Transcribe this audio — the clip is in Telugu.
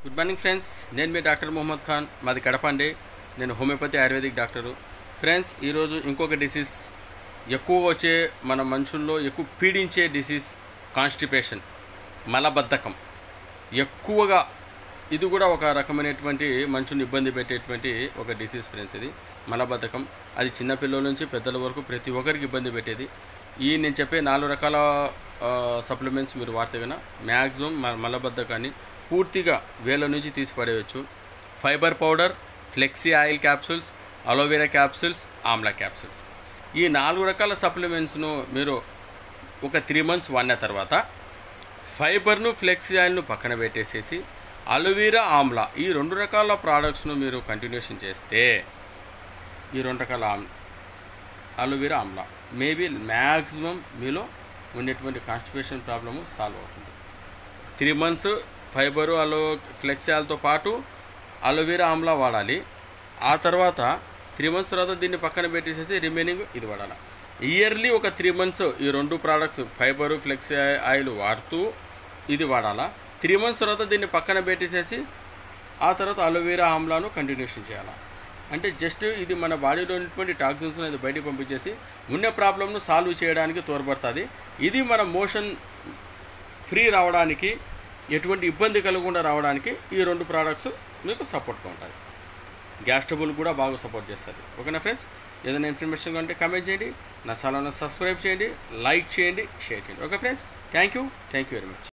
గుడ్ మార్నింగ్ ఫ్రెండ్స్, నేను మీ డాక్టర్ మొహమ్మద్ ఖాన్. మాది కడప అండి. నేను హోమియోపతి ఆయుర్వేదిక్ డాక్టరు. ఫ్రెండ్స్, ఈరోజు ఇంకొక డిసీజ్, ఎక్కువ వచ్చే మన మనుషుల్లో ఎక్కువ పీడించే డిసీజ్ కాన్స్టిపేషన్, మలబద్ధకం. ఎక్కువగా ఇది కూడా ఒక రకమైనటువంటి మనుషుని ఇబ్బంది పెట్టేటువంటి ఒక డిసీజ్ ఫ్రెండ్స్. ఇది మలబద్ధకం. అది చిన్నపిల్లల నుంచి పెద్దల వరకు ప్రతి ఒక్కరికి ఇబ్బంది పెట్టేది. నేను చెప్పే 4 రకాల సప్లిమెంట్స్ మీరు వాడితే కన్నా మ్యాక్సిమం మలబద్ధకాన్ని పూర్తిగా వేల నుంచి తీసి పడేయచ్చు. Fibre powder, flexi oil capsules, aloe vera capsules, amla capsules. ఈ 4 రకాల సప్లిమెంట్స్ను మీరు ఒక 3 months వాడిన తర్వాత ఫైబర్ను, ఫ్లెక్సీ ఆయిల్ను పక్కన పెట్టేసేసి అలోవెరా, ఆమ్లా ఈ 2 రకాల ప్రోడక్ట్స్ను మీరు కంటిన్యూషన్ చేస్తే ఈ 2 రకాల అలోవెరా, ఆమ్లా మేబీ మ్యాక్సిమం మీలో ఉండేటువంటి కాన్స్టిపేషన్ ప్రాబ్లము సాల్వ్ అవుతుంది. 3 months ఫైబరు, ఫ్లెక్సీ ఆయిల్తో పాటు అలోవెరా, ఆమ్లా వాడాలి. ఆ తర్వాత 3 months తర్వాత దీన్ని పక్కన పెట్టేసేసి రిమైనింగ్ ఇది వాడాలి. ఇయర్లీ ఒక 3 months ఈ 2 ప్రోడక్ట్స్ ఫైబరు, ఫ్లెక్సీ ఆయిల్ వాడుతూ ఇది వాడాలా. 3 months తర్వాత దీన్ని పక్కన పెట్టేసేసి ఆ తర్వాత అలోవెరా, ఆమ్లాను కంటిన్యూషన్ చేయాలి. అంటే జస్ట్ ఇది మన బాడీలో ఉన్నటువంటి టాక్సిన్స్ అనేది బయటకు పంపించేసి ఉన్న ప్రాబ్లమ్ను సాల్వ్ చేయడానికి తోడ్పడుతుంది. ఇది మన మోషన్ ఫ్రీ రావడానికి, ఎటువంటి ఇబ్బంది కలగకుండా రావడానికి ఈ 2 ప్రోడక్ట్స్ మీకు సపోర్ట్గా ఉంటుంది. గ్యాస్ ట్రబుల్ కూడా బాగా సపోర్ట్ చేస్తుంది. ఓకేనా ఫ్రెండ్స్? ఏదైనా ఇన్ఫర్మేషన్ ఉంటే కామెంట్ చేయండి, నా ఛానల్ని సబ్స్క్రైబ్ చేయండి, లైక్ చేయండి, షేర్ చేయండి. Okay friends, thank you very much.